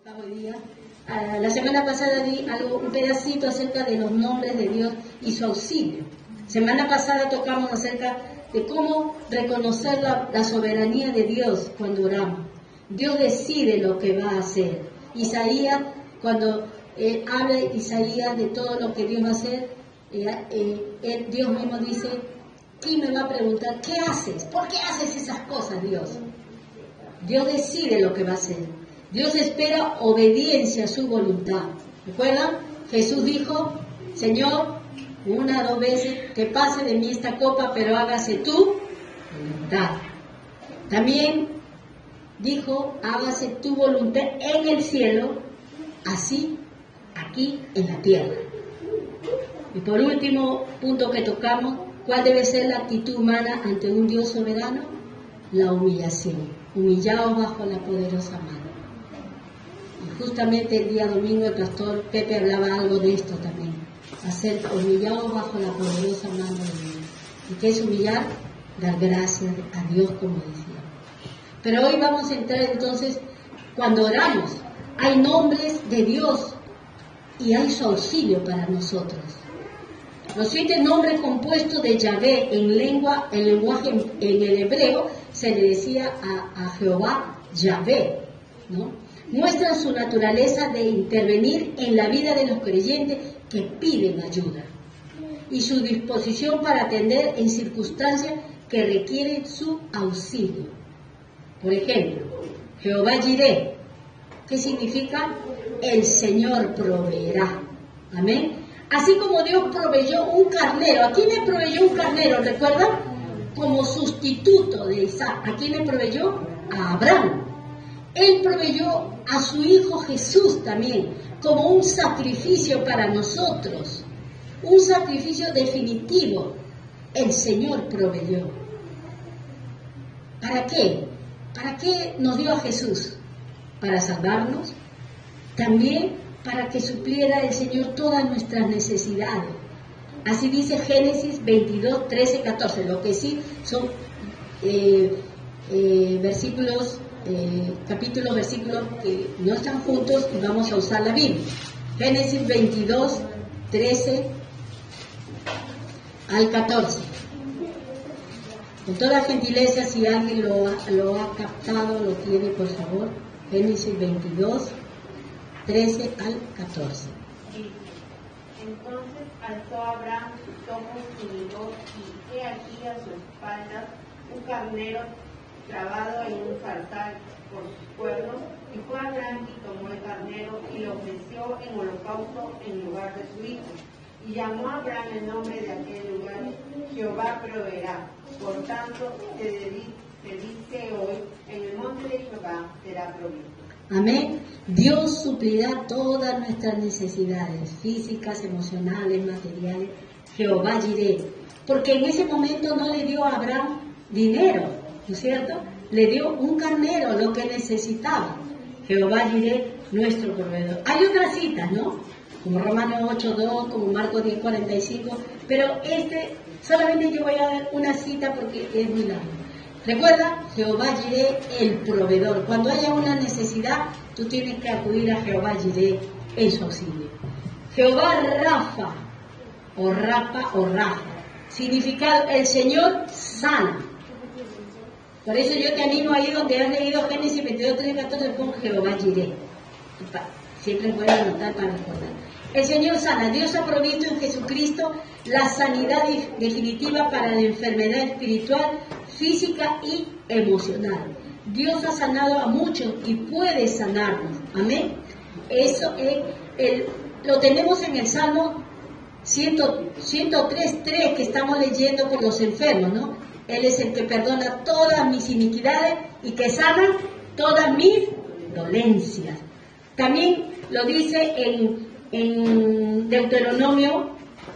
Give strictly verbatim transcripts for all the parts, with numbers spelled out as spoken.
Hoy día. Uh, la semana pasada di algo, un pedacito acerca de los nombres de Dios y su auxilio. Semana pasada tocamos acerca de cómo reconocer la, la soberanía de Dios cuando oramos. Dios decide lo que va a hacer. Isaías, cuando eh, habla Isaías de todo lo que Dios va a hacer, eh, eh, él, Dios mismo dice, ¿quién me va a preguntar qué haces? ¿Por qué haces esas cosas, Dios? Dios decide lo que va a hacer. Dios espera obediencia a su voluntad. ¿Recuerdan? Jesús dijo, Señor, una o dos veces, que pase de mí esta copa, pero hágase tu voluntad. También dijo, hágase tu voluntad en el cielo, así aquí en la tierra. Y por último punto que tocamos, ¿cuál debe ser la actitud humana ante un Dios soberano? La humillación. Humillados bajo la poderosa mano. Y justamente el día domingo el pastor Pepe hablaba algo de esto también, hacer humillados bajo la poderosa mano de Dios. ¿Y qué es humillar? Dar gracias a Dios, como decía. Pero hoy vamos a entrar entonces, cuando oramos, hay nombres de Dios y hay su auxilio para nosotros. Los siete nombres compuestos de Yahvé en lengua, en lenguaje, en, en el hebreo, se le decía a, a Jehová Yahvé, ¿no? Muestran su naturaleza de intervenir en la vida de los creyentes que piden ayuda y su disposición para atender en circunstancias que requieren su auxilio. Por ejemplo, Jehová Jireh, ¿qué significa? El Señor proveerá. Amén. Así como Dios proveyó un carnero. ¿A quién le proveyó un carnero? ¿Recuerdan? Como sustituto de Isaac. ¿A quién le proveyó? A Abraham. Él proveyó a su Hijo Jesús también, como un sacrificio para nosotros, un sacrificio definitivo. El Señor proveyó. ¿Para qué? ¿Para qué nos dio a Jesús? Para salvarnos, también para que supliera el Señor todas nuestras necesidades. Así dice Génesis veintidós, trece, catorce, lo que sí son eh, eh, versículos Eh, capítulos, versículos que no están juntos y vamos a usar la Biblia. Génesis veintidós, trece al catorce. Con toda gentileza, si alguien lo ha, lo ha captado, lo tiene, por favor. Génesis veintidós, trece al catorce. Entonces alzó Abraham sus ojos y miró, y he aquí a su espalda un carnero trabado en un zarzal por sus cuernos, y fue Abraham y tomó el carnero y lo ofreció en holocausto en lugar de su hijo. Y llamó a Abraham el nombre de aquel lugar, Jehová proveerá. Por tanto, se, dedi- se dice hoy, en el monte de Jehová será provisto. Amén. Dios suplirá todas nuestras necesidades físicas, emocionales, materiales. Jehová Jireh. Porque en ese momento no le dio a Abraham dinero, ¿no es cierto? Le dio un carnero, lo que necesitaba. Jehová Jireh, nuestro proveedor. Hay otras citas, ¿no? Como Romanos ocho, dos, como Marcos diez, cuarenta y cinco, pero este, solamente yo voy a dar una cita porque es muy largo. Recuerda, Jehová Jireh, el proveedor. Cuando haya una necesidad, tú tienes que acudir a Jehová Jireh en su auxilio. Jehová Rafa, o Rafa, o Rafa, significa el Señor sana. Por eso yo te animo ahí donde has leído Génesis veintidós, trece, catorce, con Jehová Jireh. Siempre puedes anotar para recordar. El Señor sana. Dios ha provisto en Jesucristo la sanidad definitiva para la enfermedad espiritual, física y emocional. Dios ha sanado a muchos y puede sanarnos. Amén. Eso es el, lo tenemos en el Salmo ciento tres, tres que estamos leyendo por los enfermos, ¿no? Él es el que perdona todas mis iniquidades y que sana todas mis dolencias. También lo dice en, en Deuteronomio,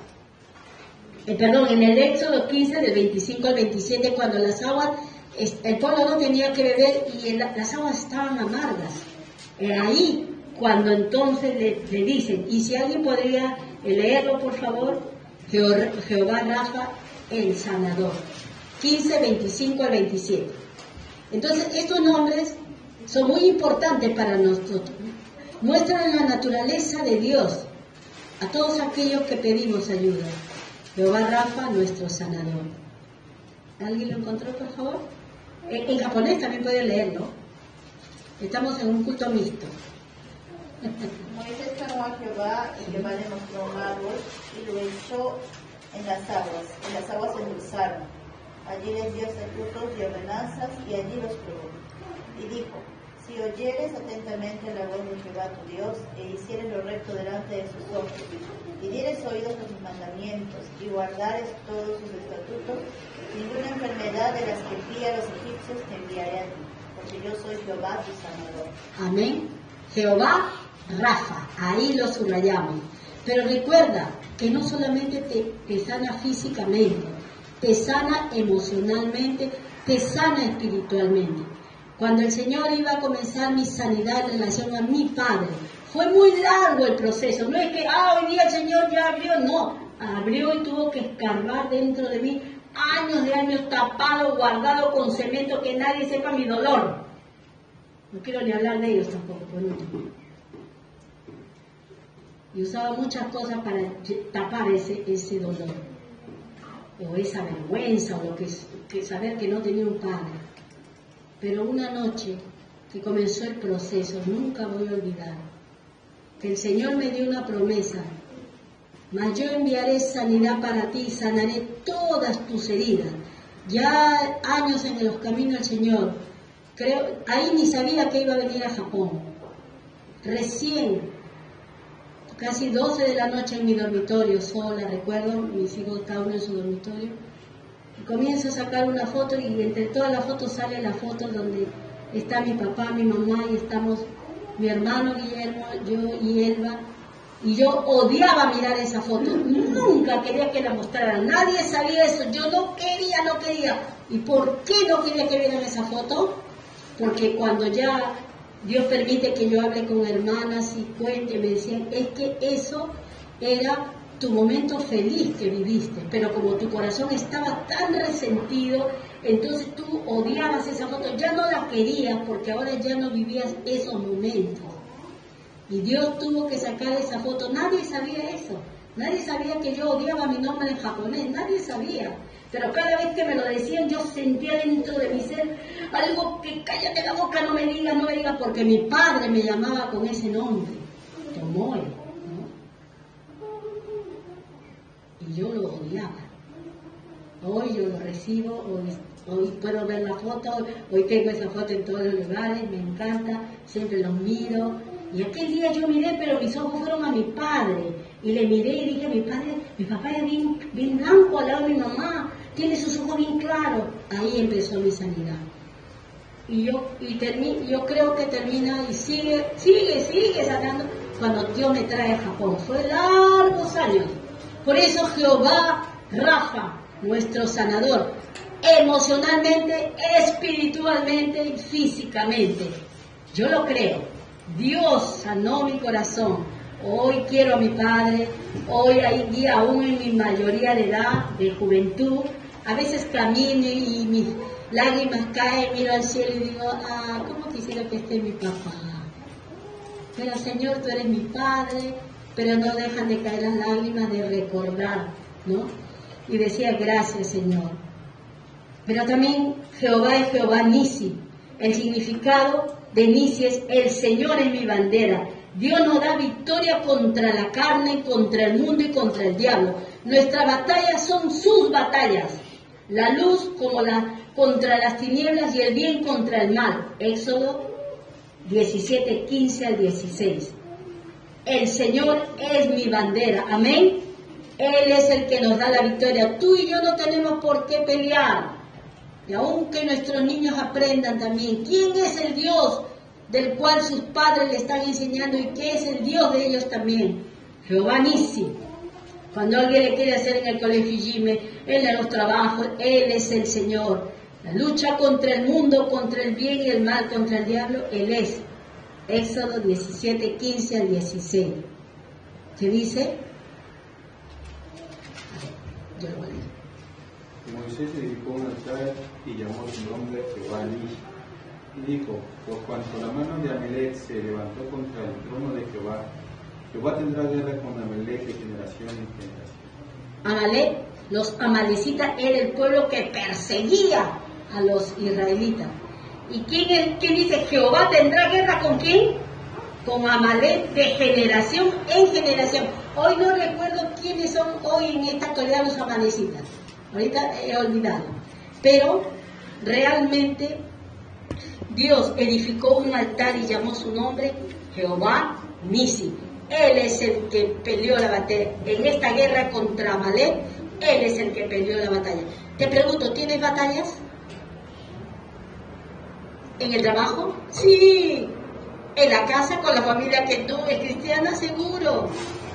eh, perdón, en el Éxodo quince, del veinticinco al veintisiete, cuando las aguas, el pueblo no tenía que beber y el, las aguas estaban amargas. Eh, ahí, cuando entonces le, le dicen, y si alguien podría leerlo, por favor, Jehová, Jehová Rafa, el sanador. quince, veinticinco al veintisiete. Entonces, estos nombres son muy importantes para nosotros. muestran la naturaleza de Dios a todos aquellos que pedimos ayuda. Jehová Rafa, nuestro sanador. ¿Alguien lo encontró, por favor? En, en japonés también pueden leerlo. Estamos en un culto mixto. Moisés clamó a Jehová y Jehová le mostró un árbol y lo echó en las aguas, y las aguas se endulzaron. Allí les dio estatutos y ordenanzas y allí los probó. Y dijo, si oyeres atentamente la voz de Jehová tu Dios e hicieres lo recto delante de sus ojos y dieres oídos a sus mandamientos y guardares todos sus estatutos, ninguna enfermedad de las que envía a los egipcios te enviaré a ti, porque yo soy Jehová tu sanador. Amén. Jehová Rafa, ahí lo subrayamos. Pero recuerda que no solamente te, te sana físicamente, te sana emocionalmente, te sana espiritualmente. Cuando el Señor iba a comenzar mi sanidad en relación a mi Padre, fue muy largo el proceso. No es que, ah, hoy día el Señor ya abrió, no. Abrió y tuvo que escarbar dentro de mí años de años tapado, guardado con cemento, que nadie sepa mi dolor. No quiero ni hablar de ellos tampoco, por último. Y usaba muchas cosas para tapar ese, ese dolor, o esa vergüenza, o lo que es que saber que no tenía un padre. Pero una noche que comenzó el proceso, nunca voy a olvidar, que el Señor me dio una promesa: mas yo enviaré sanidad para ti, sanaré todas tus heridas. Ya años en los caminos del Señor, creo, ahí ni sabía que iba a venir a Japón. Recién, casi doce de la noche en mi dormitorio, sola, recuerdo, mis hijos cada uno en su dormitorio, y comienzo a sacar una foto y entre todas las fotos sale la foto donde está mi papá, mi mamá y estamos mi hermano Guillermo, yo y Elba, y yo odiaba mirar esa foto, nunca quería que la mostraran, nadie sabía eso, yo no quería, no quería. ¿Y por qué no quería que vieran esa foto? Porque cuando ya Dios permite que yo hable con hermanas y cuente, me decían, es que eso era tu momento feliz que viviste, pero como tu corazón estaba tan resentido, entonces tú odiabas esa foto, ya no la querías porque ahora ya no vivías esos momentos. Y Dios tuvo que sacar esa foto, nadie sabía eso, nadie sabía que yo odiaba mi nombre en japonés, nadie sabía. Pero cada vez que me lo decían, yo sentía dentro de mi ser algo que cállate la boca, no me digas, no me digas, porque mi padre me llamaba con ese nombre, Tomoe, ¿no? Y yo lo odiaba. Hoy yo lo recibo, hoy, hoy puedo ver la foto, hoy tengo esa foto en todos los lugares, me encanta, siempre los miro. Y aquel día yo miré, pero mis ojos fueron a mi padre, y le miré y dije, mi padre, mi papá es bien, bien blanco al lado de mi mamá, tiene sus ojos bien claros. Ahí empezó mi sanidad. Y yo, y termi, yo creo que termina y sigue, sigue, sigue sanando cuando Dios me trae a Japón. Fue largos años. Por eso Jehová Rafa, nuestro sanador, emocionalmente, espiritualmente y físicamente. Yo lo creo. Dios sanó mi corazón. Hoy quiero a mi Padre. Hoy, ahí, aún en mi mayoría de edad, de juventud, a veces camino y mis lágrimas caen, miro al cielo y digo, ah, ¿cómo quisiera que esté mi papá? Pero Señor, tú eres mi Padre, pero no dejan de caer las lágrimas de recordar, ¿no? Y decía, gracias, Señor. Pero también Jehová es Jehová Nisi. El significado de Nisi es el Señor es mi bandera. Dios nos da victoria contra la carne, contra el mundo y contra el diablo. Nuestras batallas son sus batallas. La luz como la, contra las tinieblas y el bien contra el mal. Éxodo diecisiete, quince al dieciséis. El Señor es mi bandera. Amén. Él es el que nos da la victoria. Tú y yo no tenemos por qué pelear. Y aunque nuestros niños aprendan también quién es el Dios del cual sus padres le están enseñando y que es el Dios de ellos también. Jehová Nisi. Cuando alguien le quiere hacer en el colegio Jime, en los trabajos, Él es el Señor. La lucha contra el mundo, contra el bien y el mal, contra el diablo, Él es. Éxodo diecisiete, quince al dieciséis. ¿Qué dice? Yo lo voy a leer. Moisés edificó un altar y llamó su nombre Jehová Nisi. y dijo, por cuanto la mano de Amalec se levantó contra el trono de Jehová, Jehová tendrá guerra con Amalec de generación en generación. Amalec, los amalecitas era el pueblo que perseguía a los israelitas. ¿Y quién, es, quién dice Jehová tendrá guerra con quién? Con Amalec de generación en generación. Hoy no recuerdo quiénes son hoy en esta actualidad los amalecitas. Ahorita he olvidado. Pero realmente Dios edificó un altar y llamó su nombre Jehová Nisi. Él es el que peleó la batalla. En esta guerra contra Amalec, Él es el que peleó la batalla. Te pregunto, ¿tienes batallas? ¿En el trabajo? Sí. ¿En la casa con la familia que tú es cristiana? Seguro.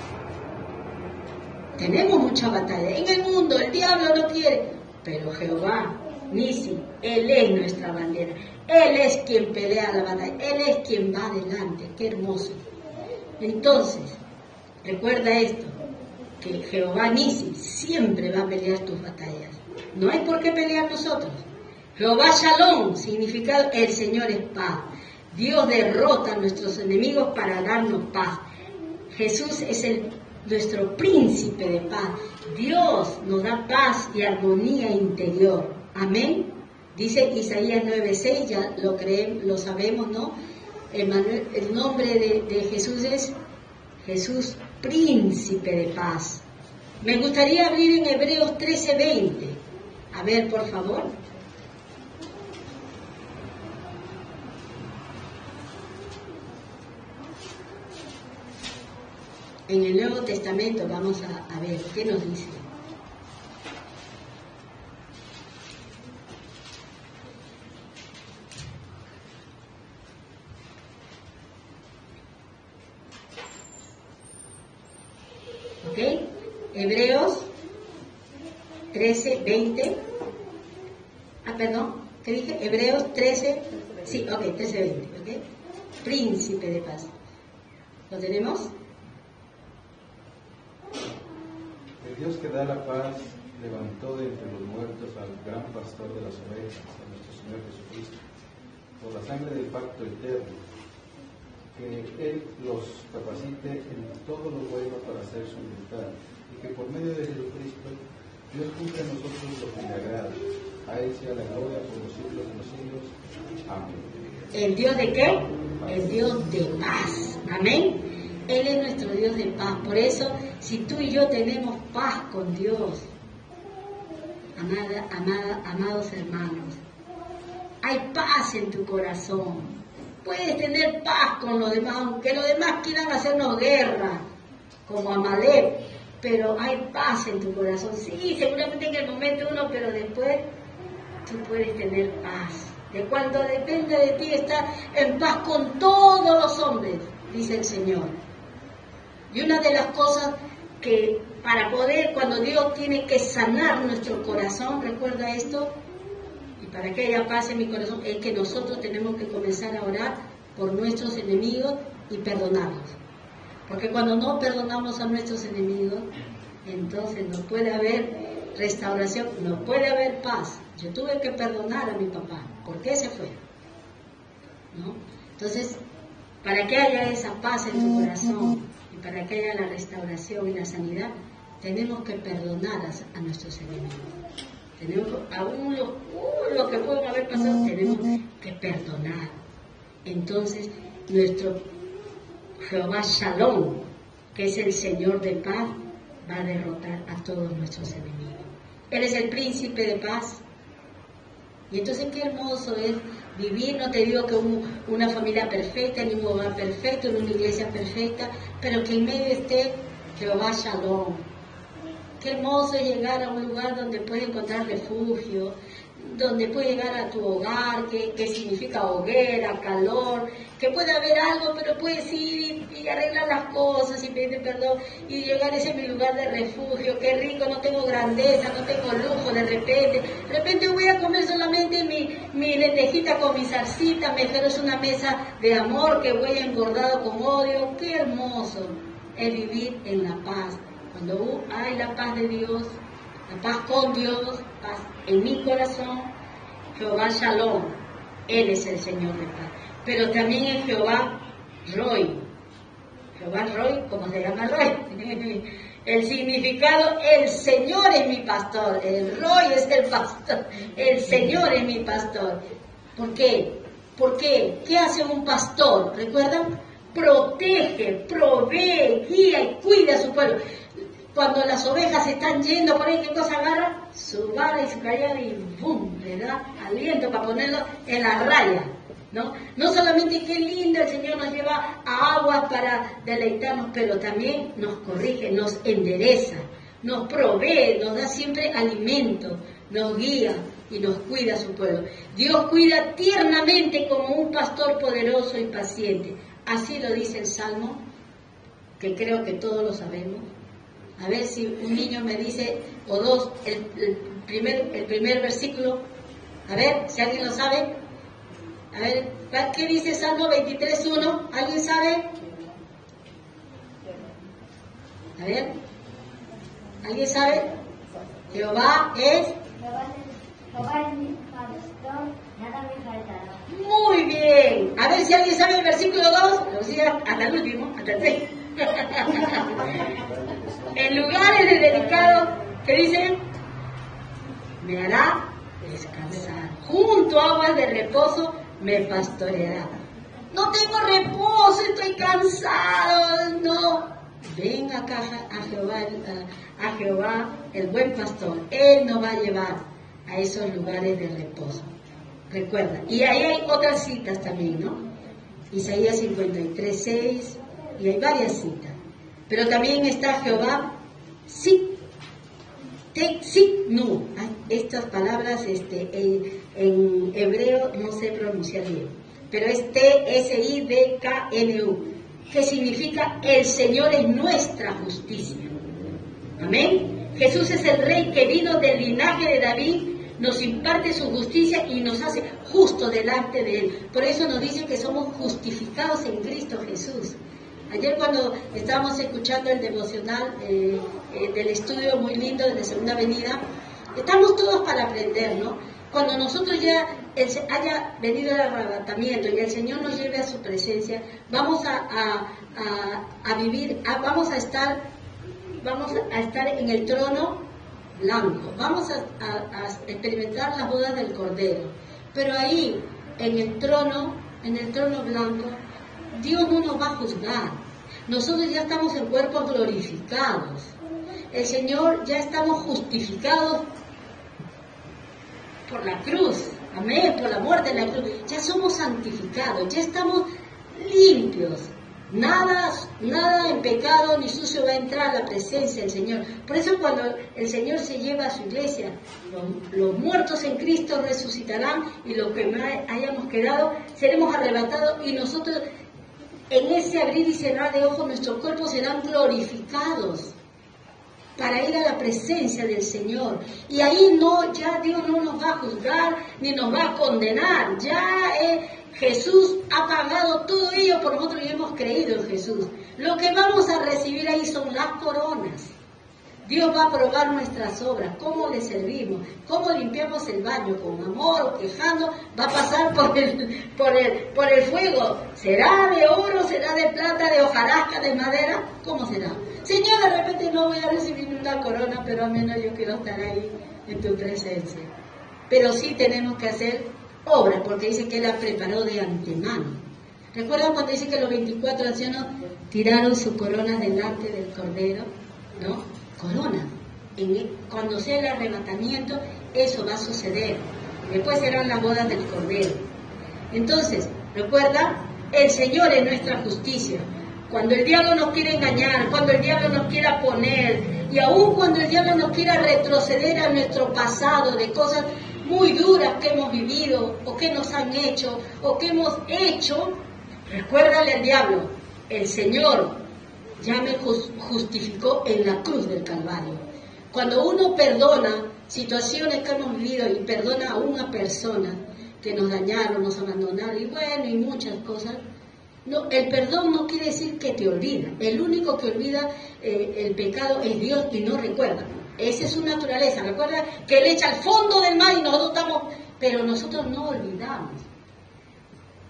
Tenemos mucha batalla. En el mundo el diablo no quiere. Pero Jehová, Nisi, Él es nuestra bandera. Él es quien pelea la batalla. Él es quien va adelante. Qué hermoso. Entonces, recuerda esto, que Jehová Nisi siempre va a pelear tus batallas. No hay por qué pelear nosotros. Jehová Shalom, significado el Señor es paz. Dios derrota a nuestros enemigos para darnos paz. Jesús es el, nuestro príncipe de paz. Dios nos da paz y armonía interior. Amén. Dice Isaías nueve seis, ya lo creemos, lo sabemos, ¿no? Emmanuel, el nombre de, de Jesús es Jesús, príncipe de paz. Me gustaría abrir en Hebreos trece veinte. A ver, por favor. En el Nuevo Testamento vamos a, a ver qué nos dice. ¿Ok? Hebreos trece, veinte. Ah, perdón, ¿qué dije? Hebreos trece, sí, ok, trece, veinte, ¿ok? Príncipe de paz. ¿Lo tenemos? El Dios que da la paz levantó de entre los muertos al gran pastor de las ovejas, a nuestro Señor Jesucristo, por la sangre del pacto eterno, que Él los capacite en todo lo bueno para hacer su voluntad, y que por medio de Jesucristo Dios cumpla en nosotros lo que le agrada. A Él sea la gloria por los siglos de los siglos. Amén. ¿El Dios de qué? El Dios de paz. Amén. Él es nuestro Dios de paz. Por eso, si tú y yo tenemos paz con Dios, amada, amada, amados hermanos, hay paz en tu corazón. Puedes tener paz con los demás, aunque los demás quieran hacernos guerra, como Amalec, pero hay paz en tu corazón. Sí, seguramente en el momento uno, pero después tú puedes tener paz. De cuando depende de ti estar en paz con todos los hombres, dice el Señor. Y una de las cosas que para poder, cuando Dios tiene que sanar nuestro corazón, recuerda esto, y para que haya paz en mi corazón, es que nosotros tenemos que comenzar a orar por nuestros enemigos y perdonarlos. Porque cuando no perdonamos a nuestros enemigos, entonces no puede haber restauración, no puede haber paz. Yo tuve que perdonar a mi papá, ¿por qué se fue? ¿No? Entonces, para que haya esa paz en tu corazón, para que haya la restauración y la sanidad, tenemos que perdonar a, a nuestros enemigos. Tenemos, aún lo, uh, lo que pueden haber pasado, tenemos que perdonar. Entonces, nuestro Jehová Shalom, que es el Señor de paz, va a derrotar a todos nuestros enemigos. Él es el príncipe de paz. Y entonces qué hermoso es vivir, no te digo que un, una familia perfecta, ni un hogar perfecto, ni una iglesia perfecta, pero que en medio esté Jehová Shalom. Qué hermoso es llegar a un lugar donde puedes encontrar refugio, donde puedes llegar a tu hogar, que, que significa hoguera, calor, que puede haber algo, pero puedes ir y, y arreglar las cosas y pedir perdón y llegar, ese es mi lugar de refugio, qué rico, no tengo grandeza, no tengo lujo, de repente, de repente voy a comer solamente mi, mi lentejita con mi zarcita, mejor es una mesa de amor que voy engordado con odio, qué hermoso es vivir en la paz, cuando hay la paz de Dios, la paz con Dios, paz en mi corazón, Jehová Shalom, Él es el Señor de paz. Pero también es Jehová Roy. Jehová Roy, ¿cómo se llama Roy? El significado, el Señor es mi pastor. El Roy es el pastor. El Señor es mi pastor. ¿Por qué? ¿Por qué? ¿Qué hace un pastor? ¿Recuerdan? Protege, provee, guía y cuida a su pueblo. Cuando las ovejas están yendo por ahí, ¿qué cosa agarra? Su vara y su callado y ¡bum! Le da aliento para ponerlo en la raya, ¿no? No solamente qué lindo el Señor nos lleva a aguas para deleitarnos, pero también nos corrige, nos endereza, nos provee, nos da siempre alimento, nos guía y nos cuida a su pueblo. Dios cuida tiernamente como un pastor poderoso y paciente. Así lo dice el Salmo, que creo que todos lo sabemos. A ver si un niño me dice, o dos, el, el, primer, el primer versículo. A ver, si alguien lo sabe. A ver, ¿qué dice Salmo veintitrés uno? ¿Alguien sabe? A ver, ¿alguien sabe? Jehová es... Jehová es mi pastor, nada me faltará. Muy bien. A ver si alguien sabe el versículo dos. Lo decía hasta el último, hasta el seis. En lugares de delicado, ¿qué dice? Me hará descansar. Junto a aguas de reposo me pastoreará. No tengo reposo, estoy cansado. No. Ven acá a Jehová, a, a Jehová, el buen pastor. Él nos va a llevar a esos lugares de reposo. Recuerda. Y ahí hay otras citas también, ¿no? Isaías cincuenta y tres, seis, y hay varias citas. Pero también está Jehová, sí, te, sí, no. Ay, estas palabras este, en, en hebreo no sé pronunciar bien, pero es T S I D K N U, que significa el Señor es nuestra justicia. Amén. Jesús es el Rey que vino del linaje de David, nos imparte su justicia y nos hace justo delante de Él. Por eso nos dice que somos justificados en Cristo Jesús. Ayer cuando estábamos escuchando el devocional eh, eh, del estudio muy lindo de la Segunda Venida, estamos todos para aprender, ¿no? Cuando nosotros ya el, haya venido el arrebatamiento y el Señor nos lleve a su presencia, vamos a, a, a, a vivir, a, vamos a estar, vamos a estar en el trono blanco, vamos a, a, a experimentar las bodas del Cordero. Pero ahí, en el trono, en el trono blanco, Dios no nos va a juzgar. Nosotros ya estamos en cuerpos glorificados. El Señor ya estamos justificados por la cruz. Amén, por la muerte en la cruz. Ya somos santificados, ya estamos limpios. Nada, nada en pecado ni sucio va a entrar a la presencia del Señor. Por eso cuando el Señor se lleva a su iglesia, los, los muertos en Cristo resucitarán y los que hayamos quedado seremos arrebatados y nosotros en ese abrir y cerrar de ojos nuestros cuerpos serán glorificados para ir a la presencia del Señor. Y ahí no, ya Dios no nos va a juzgar ni nos va a condenar. Ya eh, Jesús ha pagado todo ello por nosotros y hemos creído en Jesús. Lo que vamos a recibir ahí son las coronas. Dios va a probar nuestras obras, cómo le servimos, cómo limpiamos el baño, con amor o quejando, va a pasar por el, por el, por el fuego. ¿Será de oro, será de plata, de hojarasca, de madera? ¿Cómo será? Señor, de repente no voy a recibir una corona, pero al menos yo quiero estar ahí en tu presencia. Pero sí tenemos que hacer obras, porque dice que Él la preparó de antemano. ¿Recuerdan cuando dice que los veinticuatro ancianos tiraron su corona delante del Cordero? ¿No? Corona. En, cuando sea el arrebatamiento, eso va a suceder. Después serán las bodas del Cordero. Entonces, recuerda, el Señor es nuestra justicia. Cuando el diablo nos quiere engañar, cuando el diablo nos quiera poner, y aún cuando el diablo nos quiera retroceder a nuestro pasado de cosas muy duras que hemos vivido, o que nos han hecho, o que hemos hecho, recuérdale al diablo, el Señor ya me justificó en la cruz del Calvario. Cuando uno perdona situaciones que hemos vivido y perdona a una persona que nos dañaron, nos abandonaron, y bueno, y muchas cosas, no, el perdón no quiere decir que te olvida. El único que olvida eh, el pecado es Dios y no recuerda. Esa es su naturaleza. Recuerda que Él echa al fondo del mar y nosotros estamos, pero nosotros no olvidamos.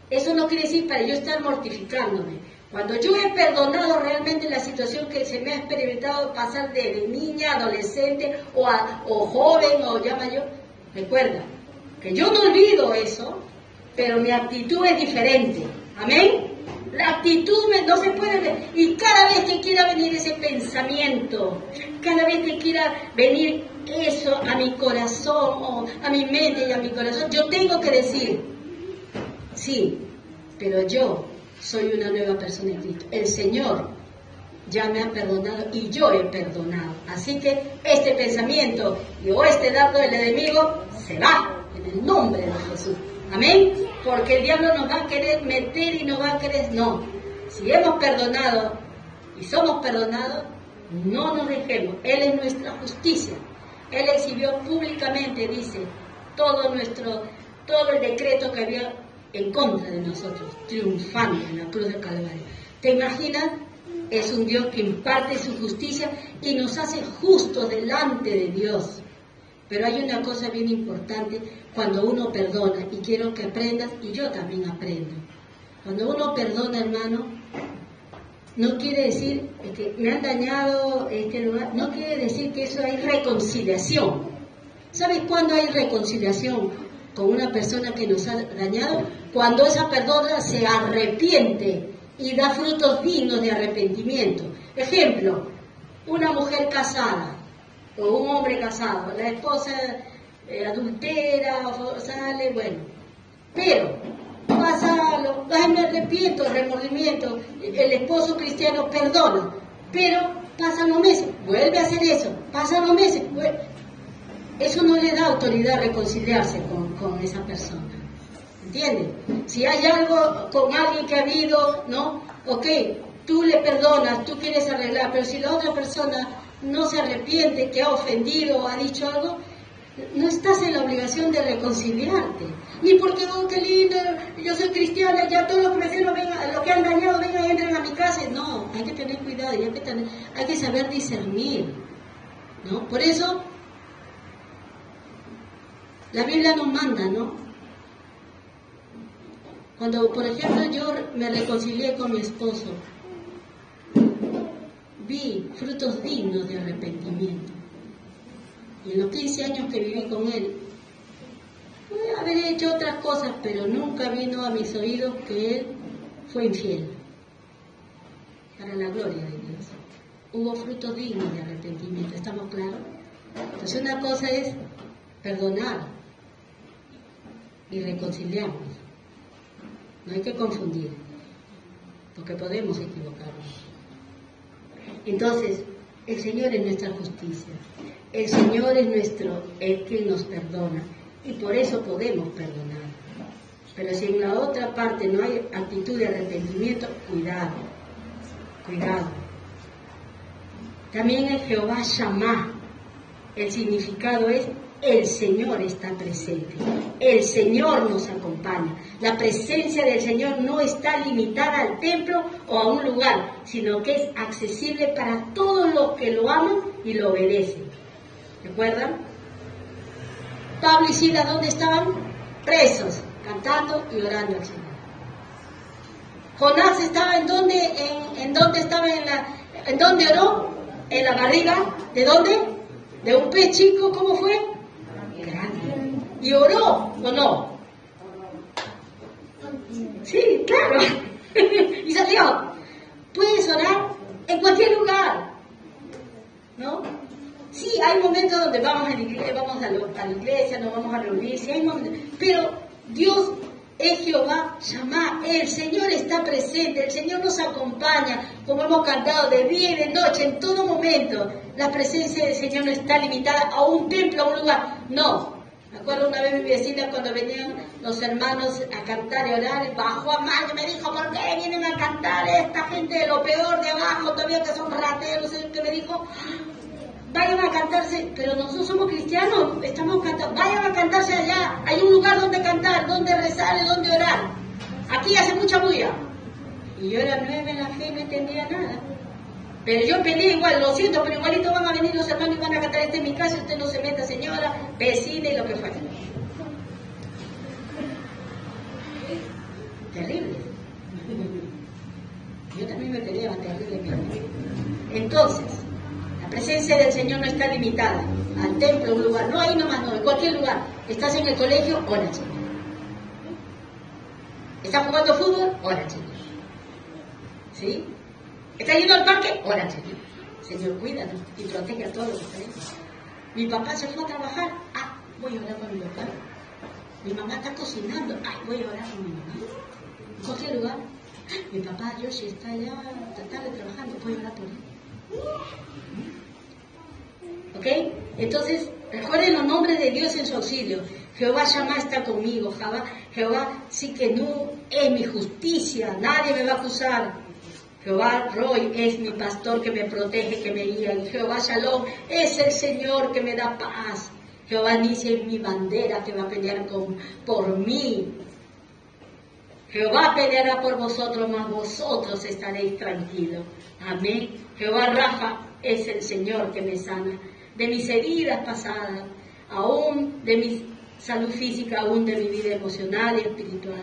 Eso no quiere decir para yo estar mortificándome. Cuando yo he perdonado realmente la situación que se me ha experimentado pasar de, de niña, adolescente o, a, o joven o ya mayor, recuerda que yo no olvido eso, pero mi actitud es diferente. Amén. La actitud me, no se puede ver. Y cada vez que quiera venir ese pensamiento, cada vez que quiera venir eso a mi corazón o a mi mente y a mi corazón, yo tengo que decir, sí, pero yo soy una nueva persona en Cristo. El Señor ya me ha perdonado y yo he perdonado. Así que este pensamiento y o este dardo del enemigo se va en el nombre de Jesús. Amén. Porque el diablo nos va a querer meter y nos va a querer... No. Si hemos perdonado y somos perdonados, no nos dejemos. Él es nuestra justicia. Él exhibió públicamente, dice, todo nuestro, todo el decreto que había en contra de nosotros, triunfando en la cruz del Calvario. ¿Te imaginas? Es un Dios que imparte su justicia y nos hace justos delante de Dios. Pero hay una cosa bien importante cuando uno perdona, y quiero que aprendas, y yo también aprendo. Cuando uno perdona, hermano, no quiere decir que me han dañado este lugar, no quiere decir que eso hay reconciliación. ¿Sabes cuándo hay reconciliación con una persona que nos ha dañado? Cuando esa persona se arrepiente y da frutos dignos de arrepentimiento. Ejemplo, una mujer casada o un hombre casado, la esposa eh, adultera, o sale, bueno, pero pasa, lo, ay, me arrepiento, remordimiento, el esposo cristiano perdona, pero pasan los meses, vuelve a hacer eso, pasan los meses, vuelve. Eso no le da autoridad a reconciliarse con, con esa persona, ¿entiendes? Si hay algo con alguien que ha habido, ¿no? Ok, tú le perdonas, tú quieres arreglar, pero si la otra persona no se arrepiente, que ha ofendido o ha dicho algo, no estás en la obligación de reconciliarte. Ni porque, oh, qué lindo, yo soy cristiana, ya todos los cristianos vengan, los que han dañado, vengan y entren a mi casa. No, hay que tener cuidado, hay que, tener, hay que saber discernir, ¿no? Por eso, la Biblia nos manda, ¿no? Cuando, por ejemplo, yo me reconcilié con mi esposo, vi frutos dignos de arrepentimiento. Y en los quince años que viví con él, pude haber hecho otras cosas, pero nunca vino a mis oídos que él fue infiel. Para la gloria de Dios. Hubo frutos dignos de arrepentimiento, ¿estamos claros? Entonces una cosa es perdonar y reconciliarnos. No hay que confundir, porque podemos equivocarnos. Entonces, el Señor es nuestra justicia. El Señor es nuestro, el que nos perdona. Y por eso podemos perdonar. Pero si en la otra parte no hay actitud de arrepentimiento, cuidado. Cuidado. También es Jehová Shammah. El significado es el Señor está presente. El Señor nos acompaña. La presencia del Señor no está limitada al templo o a un lugar, sino que es accesible para todos los que lo aman y lo obedecen. ¿Recuerdan? Pablo y Silas, ¿dónde estaban? Presos, cantando y orando al Señor. Jonás estaba en dónde, en, en dónde estaba en la, en dónde oró, en la barriga, ¿de dónde? De un pez chico, ¿cómo fue? Grande. ¿Y oró o no? Sí, claro. Y salió. Puedes orar en cualquier lugar, ¿no? Sí, hay momentos donde vamos a la iglesia, vamos a, lo, a la iglesia, nos vamos a reunir, sí, hay momentos, pero Dios es Jehová Shammah, el Señor está presente, el Señor nos acompaña, como hemos cantado de día y de noche, en todo momento. La presencia del Señor no está limitada a un templo, a un lugar, no. Me acuerdo una vez mi vecina cuando venían los hermanos a cantar y orar, bajó a mano y me dijo, ¿por qué vienen a cantar esta gente de lo peor de abajo, todavía que son rateros? ¿Qué me dijo? Vayan a cantarse, pero nosotros somos cristianos, estamos cantando, vayan a cantarse allá, hay un lugar donde cantar, donde rezar, donde orar. Aquí hace mucha bulla. Y yo era nueva en la fe y no entendía nada. Pero yo peleé igual, lo siento, pero igualito van a venir los hermanos y van a cantar, este en mi casa, usted no se meta, señora, vecina y lo que fuera. terribles. Yo también me peleaba terriblemente. Entonces, la presencia del Señor no está limitada al templo, un lugar, no ahí nomás, no, en cualquier lugar. Estás en el colegio, ora Señor. ¿Estás jugando fútbol? Ora Señor. ¿Sí? ¿Estás yendo al parque? Ora Señor. Señor, cuídanos y protege a todos los que tenemos. Mi papá se fue a trabajar, ah, voy a orar por mi papá. Mi mamá está cocinando, ay, voy a orar por mi mamá. En cualquier lugar, mi papá Yoshi está allá tratando de trabajando, voy a orar por él. ¿Ok? Entonces, recuerden los nombres de Dios en su auxilio. Jehová Shammah está conmigo, Jehová, Jehová sí que no es mi justicia, nadie me va a acusar. Jehová Roy es mi pastor que me protege, que me guía. Y Jehová Shalom es el Señor que me da paz. Jehová Nisi es mi bandera que va a pelear con, por mí. Jehová peleará por vosotros, mas vosotros estaréis tranquilos. Amén. Jehová Rafa es el Señor que me sana. De mis heridas pasadas, aún de mi salud física, aún de mi vida emocional y espiritual.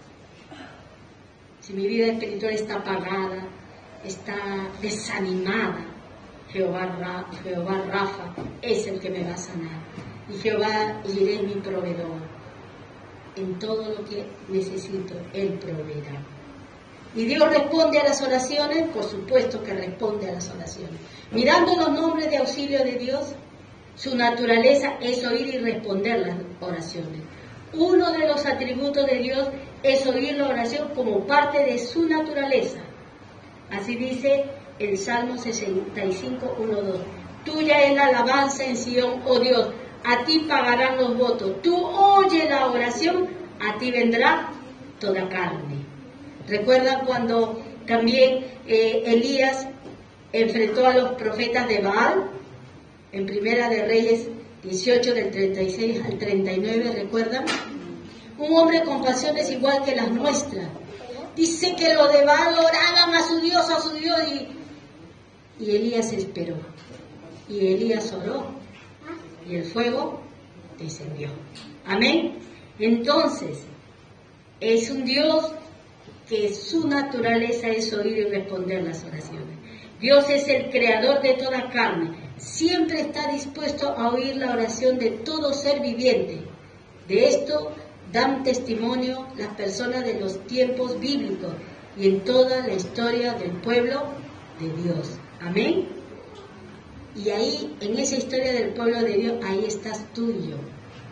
Si mi vida espiritual está apagada, está desanimada, Jehová, Ra, Jehová Rafa es el que me va a sanar. Y Jehová Jireh es mi proveedor. En todo lo que necesito, Él proveerá. Y Dios responde a las oraciones, por supuesto que responde a las oraciones. Mirando los nombres de auxilio de Dios, su naturaleza es oír y responder las oraciones. Uno de los atributos de Dios es oír la oración como parte de su naturaleza. Así dice el Salmo sesenta y cinco, uno, dos. Tuya es la alabanza en Sion, oh Dios, a ti pagarán los votos. Tú oye la oración, a ti vendrá toda carne. ¿Recuerdan cuando también eh, Elías enfrentó a los profetas de Baal? En Primera de Reyes dieciocho, del treinta y seis al treinta y nueve, ¿recuerdan? Un hombre con pasiones igual que las nuestras. Dice que los de Baal oraban a su Dios, a su Dios, y, y Elías esperó. Y Elías oró, y el fuego descendió. Amén. Entonces, es un Dios que su naturaleza es oír y responder las oraciones. Dios es el creador de toda carne. Siempre está dispuesto a oír la oración de todo ser viviente. De esto dan testimonio las personas de los tiempos bíblicos y en toda la historia del pueblo de Dios. Amén. Y ahí, en esa historia del pueblo de Dios, ahí estás tú y yo.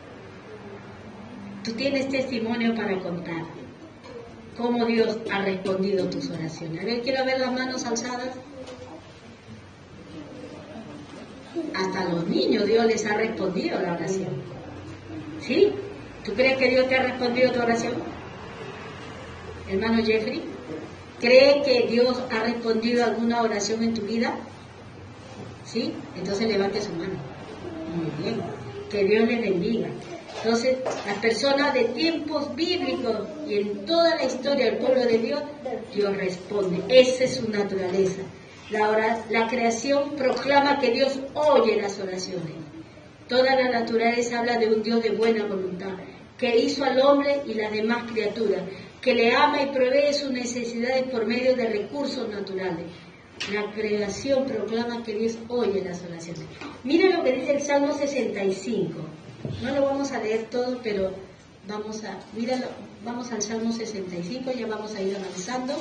Tú tienes testimonio para contar cómo Dios ha respondido tus oraciones. A ver, quiero ver las manos alzadas. Hasta a los niños Dios les ha respondido la oración. ¿Sí? ¿Tú crees que Dios te ha respondido tu oración? Hermano Jeffrey, ¿cree que Dios ha respondido alguna oración en tu vida? ¿Sí? Entonces levante su mano. Muy bien. Que Dios les bendiga. Entonces, las personas de tiempos bíblicos y en toda la historia del pueblo de Dios, Dios responde. Esa es su naturaleza. La, ora, la creación proclama que Dios oye las oraciones. Toda la naturaleza habla de un Dios de buena voluntad, que hizo al hombre y las demás criaturas, que le ama y provee sus necesidades por medio de recursos naturales. La creación proclama que Dios oye las oraciones. Miren lo que dice el Salmo sesenta y cinco. No lo vamos a leer todo, pero vamos a, míralo, vamos al Salmo sesenta y cinco, ya vamos a ir avanzando.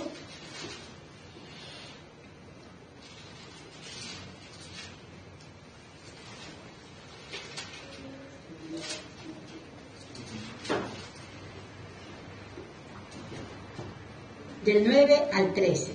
Del nueve al trece.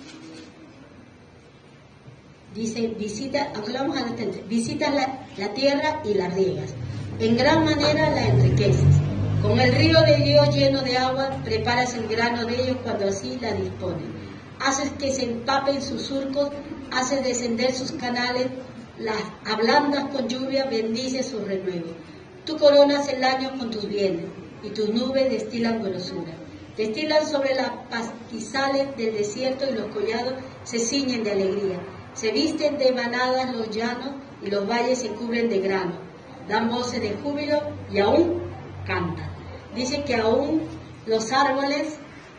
Dice, visita, aunque lo vamos a leer, visitas la, la tierra y la riegas. En gran manera la enriqueces. Con el río de Dios lleno de agua, preparas el grano de ellos cuando así la dispones. Haces que se empapen sus surcos, haces descender sus canales, las ablandas con lluvia, bendices sus renuevos. Tú coronas el año con tus bienes, y tus nubes destilan grosura. Destilan sobre las pastizales del desierto y los collados se ciñen de alegría. Se visten de manadas los llanos y los valles se cubren de grano. Dan voces de júbilo y aún cantan. Dice que aún los árboles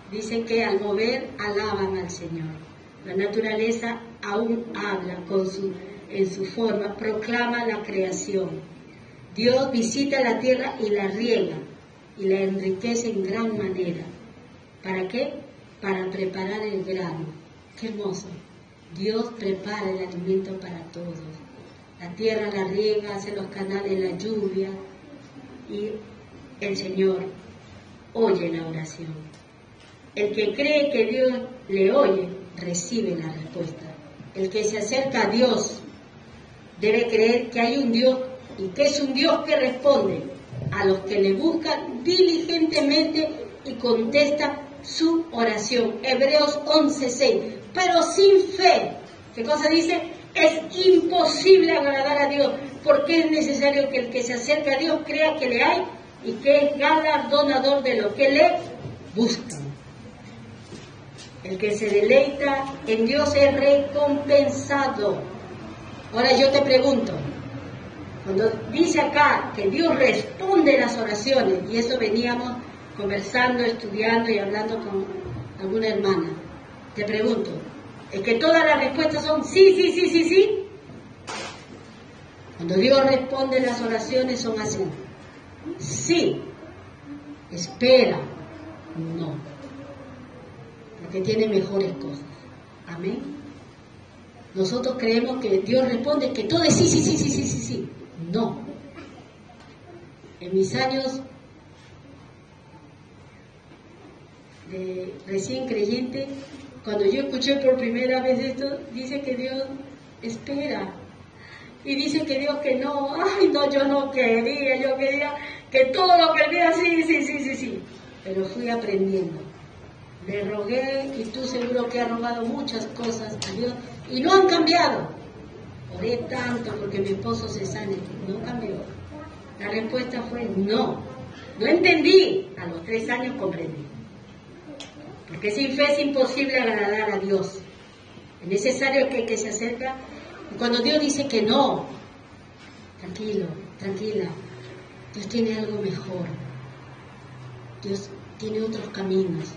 dice que al mover alaban al Señor. La naturaleza aún habla con su, en su forma, proclama la creación. Dios visita la tierra y la riega y la enriquece en gran manera. ¿Para qué? Para preparar el grano. ¡Qué hermoso! Dios prepara el alimento para todos. La tierra la riega, hace los canales la lluvia y el Señor oye la oración. El que cree que Dios le oye, recibe la respuesta. El que se acerca a Dios debe creer que hay un Dios y que es un Dios que responde a los que le buscan diligentemente y contesta su oración. Hebreos once seis. Pero sin fe, ¿qué cosa dice? Es imposible agradar a Dios, porque es necesario que el que se acerca a Dios crea que le hay y que es galardonador de lo que le buscan. El que se deleita en Dios es recompensado. Ahora yo te pregunto, cuando dice acá que Dios responde las oraciones, y eso veníamos conversando, estudiando y hablando con alguna hermana, te pregunto, ¿es que todas las respuestas son sí, sí, sí, sí, sí? Cuando Dios responde las oraciones son así. Sí. Espera. No. Porque tiene mejores cosas. Amén. Nosotros creemos que Dios responde que todo es sí, sí, sí, sí, sí, sí, sí. No. En mis años de recién creyente, cuando yo escuché por primera vez esto, dice que Dios espera. Y dice que Dios que no, ay no, yo no quería, yo quería que todo lo que vea, sí, sí, sí, sí, sí. Pero fui aprendiendo. Le rogué, y tú seguro que has rogado muchas cosas a Dios, y no han cambiado. Oré tanto porque mi esposo se sane, no cambió. La respuesta fue no. No entendí, a los tres años comprendí. Porque sin fe es imposible agradar a Dios. Es necesario que el que se acerca, y cuando Dios dice que no, tranquilo, tranquila, Dios tiene algo mejor. Dios tiene otros caminos.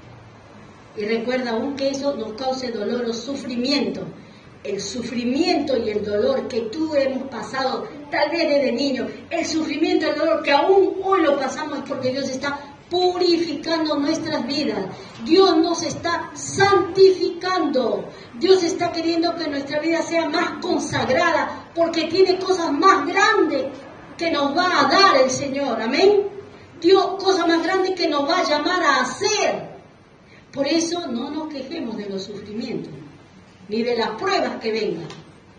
Y recuerda, aunque eso nos cause dolor o sufrimiento, el sufrimiento y el dolor que tú hemos pasado, tal vez desde niño, el sufrimiento y el dolor que aún hoy lo pasamos es porque Dios está purificando nuestras vidas. Dios nos está santificando. Dios está queriendo que nuestra vida sea más consagrada porque tiene cosas más grandes que nos va a dar el Señor. Amén. Dios, cosas más grandes que nos va a llamar a hacer. Por eso no nos quejemos de los sufrimientos ni de las pruebas que vengan.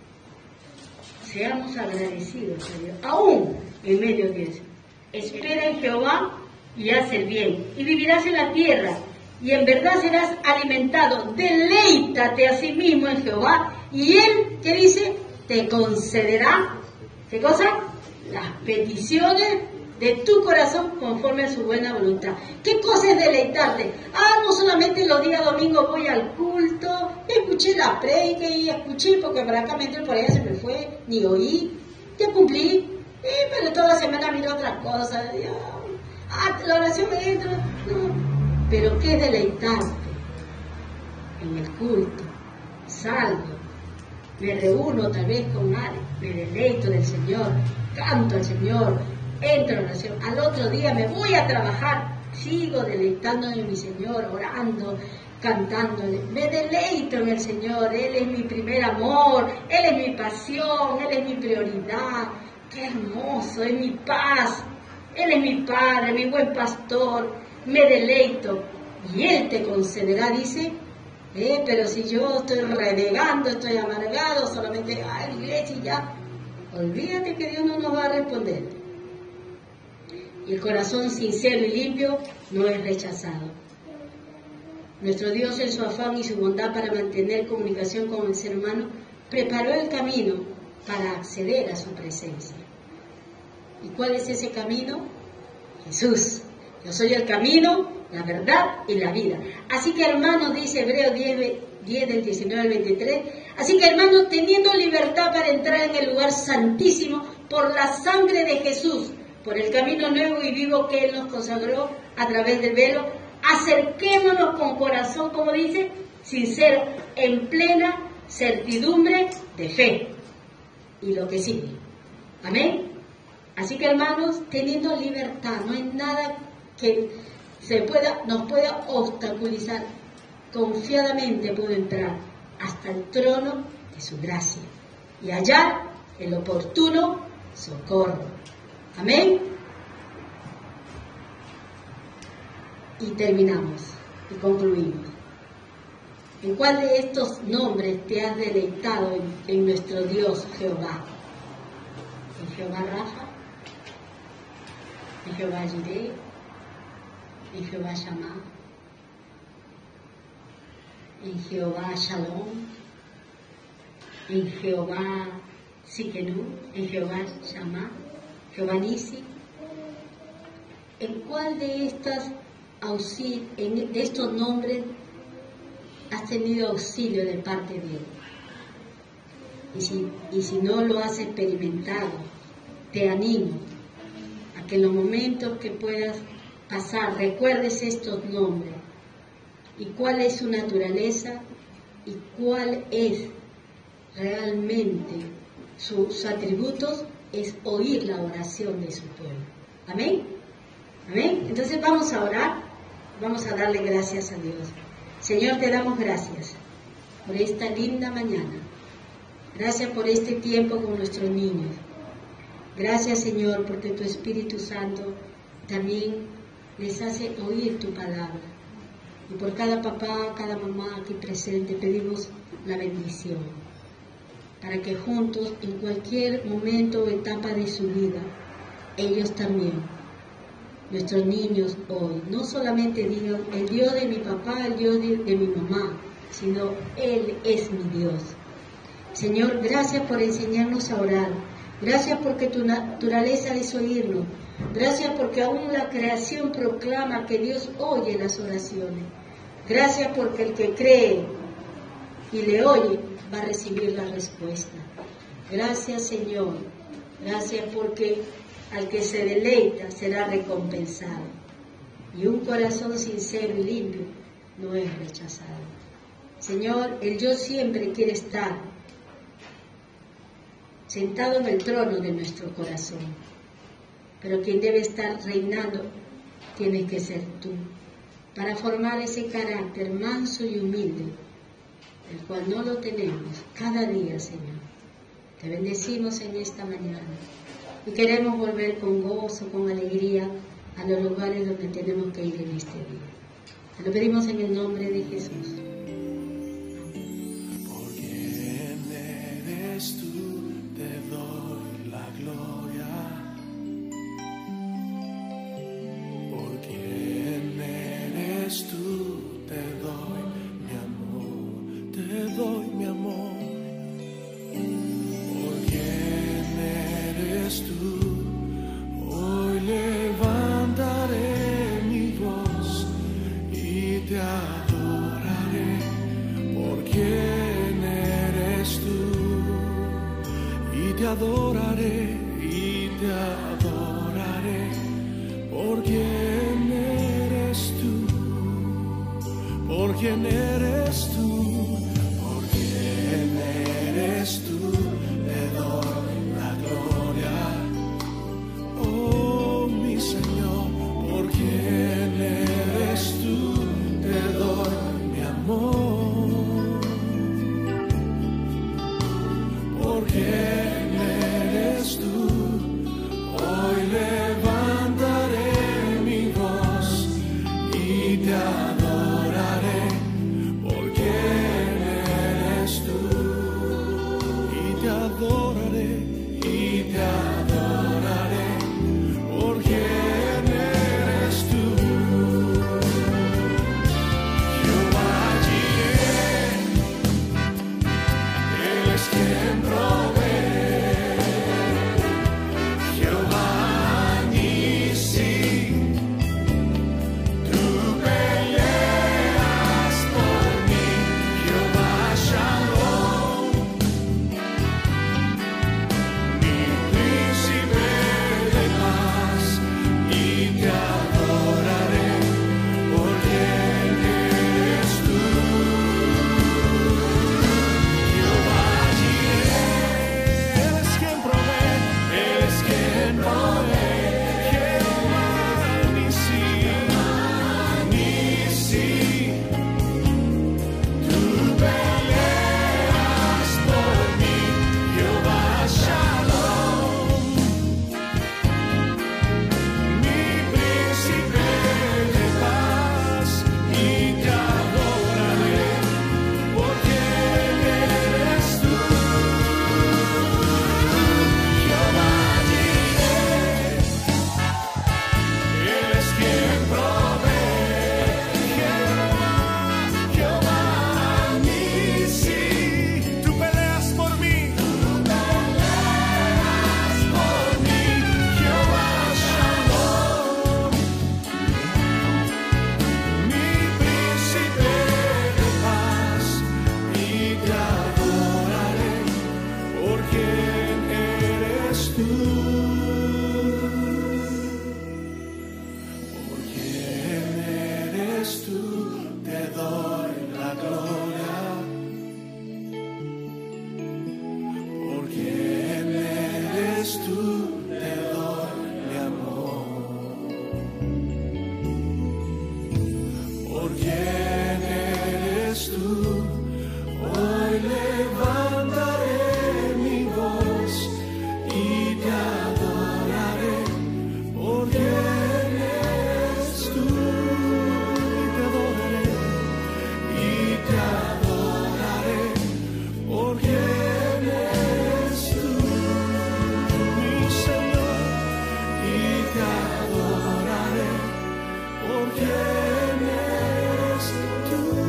Seamos agradecidos a Dios, aún en medio de eso. Espera en Jehová y haz el bien, y vivirás en la tierra, y en verdad serás alimentado. Deleítate a sí mismo en Jehová, y Él, ¿qué dice? Te concederá, ¿qué cosa? Las peticiones de tu corazón conforme a su buena voluntad. ¿Qué cosa es deleitarte? Ah, no solamente los días domingos voy al culto, escuché la predica y escuché, porque para acá me entré, por allá se me fue, ni oí, ya cumplí, eh, pero toda la semana miro otras cosas. Ah, la oración me entra, no. Pero ¿qué es deleitarte? En el culto, salgo, me reúno tal vez con alguien, me deleito del Señor, canto al Señor, entro en oración, al otro día me voy a trabajar, sigo deleitándome en mi Señor, orando, cantándole, me deleito en el Señor, Él es mi primer amor, Él es mi pasión, Él es mi prioridad, qué hermoso, es mi paz, Él es mi Padre, mi buen pastor, me deleito, y Él te concederá, dice, eh, pero si yo estoy renegando, estoy amargado, solamente, ay, iglesia y ya, olvídate que Dios no nos va a responder. Y el corazón sincero y limpio no es rechazado. Nuestro Dios, en su afán y su bondad para mantener comunicación con el ser humano, preparó el camino para acceder a su presencia. ¿Y cuál es ese camino? Jesús. Yo soy el camino, la verdad y la vida. Así que, hermanos, dice Hebreos diez, del diecinueve al veintitrés, así que, hermanos, teniendo libertad para entrar en el lugar santísimo por la sangre de Jesús, por el camino nuevo y vivo que Él nos consagró a través del velo, Acerquémonos con corazón, como dice, sincero, en plena certidumbre de fe. Y lo que sigue. Amén. Así que, hermanos, teniendo libertad, no hay nada que se pueda, nos pueda obstaculizar. Confiadamente puedo entrar hasta el trono de su gracia y hallar el oportuno socorro. Amén. Y terminamos y concluimos. ¿En cuál de estos nombres te has deleitado en, en nuestro Dios Jehová? ¿En Jehová Rafa? ¿En Jehová Jireh? ¿En Jehová Shammah? ¿En Jehová Shalom? ¿En Jehová Sikenu? ¿En Jehová Shammah? ¿Jehová Nisi? ¿En cuál de estas auxil en de estos nombres has tenido auxilio de parte de Él? Y si, y si no lo has experimentado, te animo a que en los momentos que puedas pasar recuerdes estos nombres y cuál es su naturaleza y cuál es realmente su, sus atributos, es oír la oración de su pueblo. Amén. Amén. Entonces vamos a orar, vamos a darle gracias a Dios. Señor, te damos gracias por esta linda mañana. Gracias por este tiempo con nuestros niños. Gracias, Señor, porque tu Espíritu Santo también les hace oír tu palabra. Y por cada papá, cada mamá aquí presente, pedimos la bendición, para que juntos, en cualquier momento o etapa de su vida, ellos también, nuestros niños hoy, no solamente digan el Dios de mi papá, el Dios de, de mi mamá, sino Él es mi Dios. Señor, gracias por enseñarnos a orar. Gracias porque tu naturaleza es oírnos. Gracias porque aún la creación proclama que Dios oye las oraciones. Gracias porque el que cree y le oye va a recibir la respuesta. Gracias, Señor. Gracias porque al que se deleita será recompensado. Y un corazón sincero y limpio no es rechazado. Señor, el yo siempre quiere estar sentado en el trono de nuestro corazón. Pero quien debe estar reinando tiene que ser tú, para formar ese carácter manso y humilde, el cual no lo tenemos cada día, Señor. Te bendecimos en esta mañana y queremos volver con gozo, con alegría a los lugares donde tenemos que ir en este día. Te lo pedimos en el nombre de Jesús. Por quien eres tú, te doy la gloria. Por quien eres tú, te doy mi amor, te doy mi amor. Por quien eres tú, hoy levantaré mi voz y te adoraré. Por quien eres tú, y te adoraré, y te adoraré. Por quien eres tú, por quien eres tú, por quien eres tú, te doy la gloria. Oh, mi Señor, por quien eres tú, te doy mi amor. Por quien eres tú, hoy levantaré mi voz y te adoraré. Por quien eres tú, y te adoraré, y te adoraré. Por quien eres tú, Jehová Jireh, Él es quien provee. Jehová Nisi, tú peleas eres tú, te doy la gloria. Por quién eres tú, te doy mi amor. Por quién eres tú, hoy levantaré mi voz y te adoraré. Por quién eres tú, y te adoraré, y te adoraré. Por quién eres tú, mi Señor, y te adoraré. Por quién eres tú.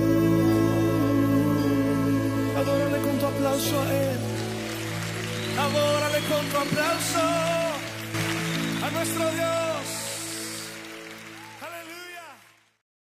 Adórale con tu aplauso a Él. Adórale con tu aplauso a nuestro Dios.